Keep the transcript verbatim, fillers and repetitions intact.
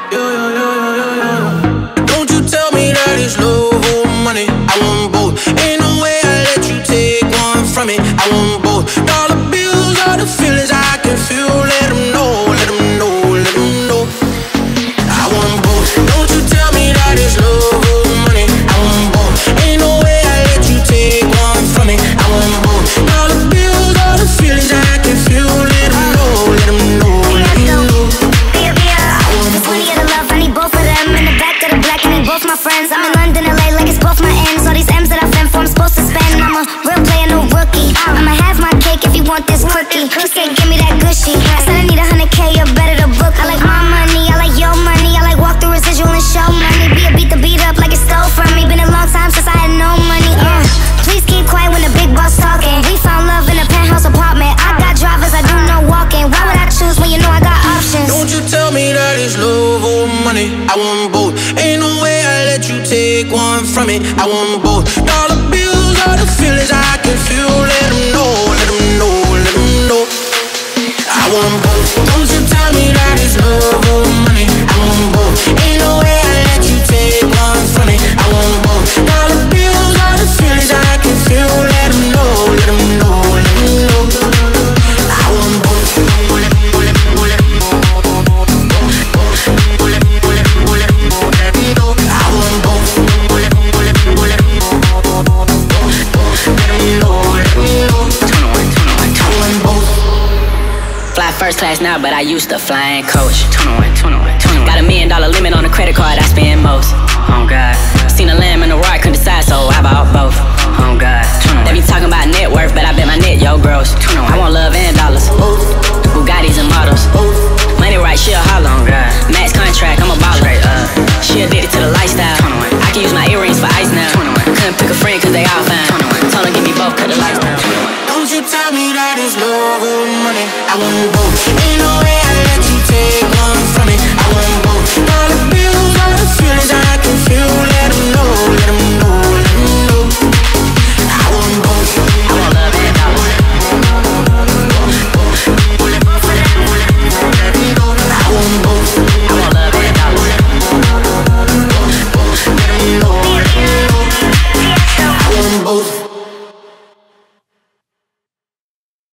Yeah, yeah, yeah, yeah, yeah, yeah. Don't you tell me that it's love or money. I want both. Ain't no way I let you take one from me. I want both. Dollar bills are the feelings I can feel. Let them know, let them know, let them know. I want both. Don't you tell me that it's love or money. I want both. Ain't no way I let you take one from me. I want both. Dollar bills are the feelings I can feel. Let them know, let them know, let them know. Both my friends, I'm in London, L A, like it's both my ends. All these M's that I fend for, I'm supposed to spend. I'm a real player, no rookie. I'ma have my cake if you want this cookie. He said, give me that gushy. I said I need a hundred K, you better to book. I like my money, I like your money. I like walk through residual and show money. Be a beat the beat up like it stole from me. Been a long time since I had no money. Uh, please keep quiet when the big boss talking. We found love in a penthouse apartment. I got drivers, I do no walking. Why would I choose when you know I got options? Don't you tell me that it's love or money. I want both. Ain't no way I let you take one from me. I want both. Dollar bills are the feelings I can feel. Let them know, let them know, let them know. I want both. Don't you tell me that it's love or money. I want both. Ain't no way I let you take one from me. I want both. Dollar bills are the feelings I can feel. Let them know, let them know, let them know. I want both. Fly first class now, but I used to fly in coach. Got a million dollar limit on the credit card, I spend most. Oh God. Seen a lamb and a rock, couldn't decide, so I bought both. Oh God. They be talking about net worth, but I bet my net, yo, gross. I want love and dollars. Bugattis and models. Money right, she a holler. Oh God. Max contract, I'm a baller. Uh, she addicted to the lifestyle. I can use my earrings for ice now. Couldn't pick a friend cause they all fine. Told her give me both, cut the lights down. Don't you tell me that it's love or money. I want both. Ain't no way